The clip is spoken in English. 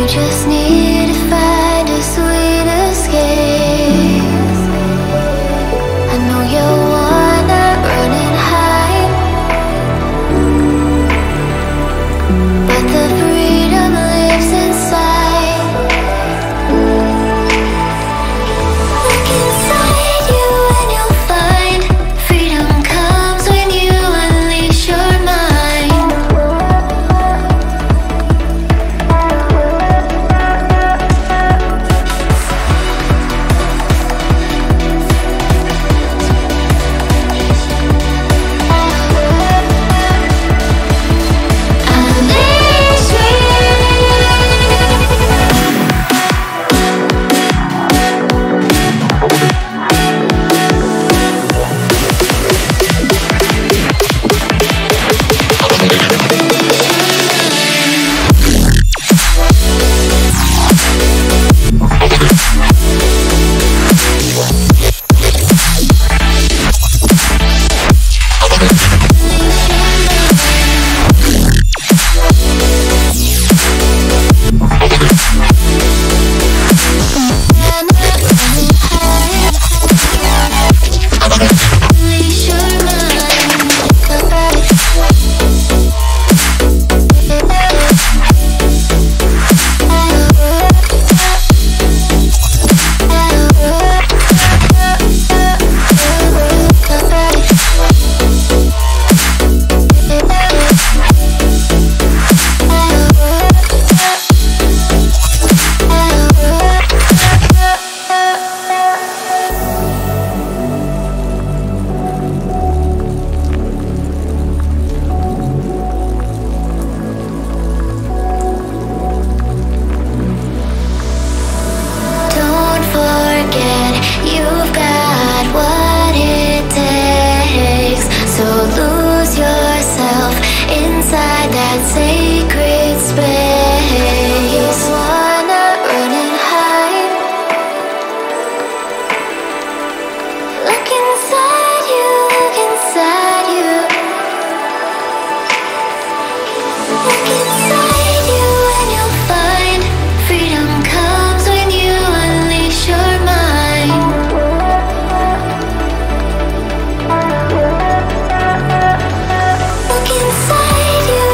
just need to find a sweet escape. I know you wanna run and hide, but the freedom lives inside. Look inside you and you'll find freedom comes when you unleash your mind. Sacred space. Wanna run and hide. Look inside you, look inside you. Look inside you and you'll find freedom comes when you unleash your mind. Look inside you.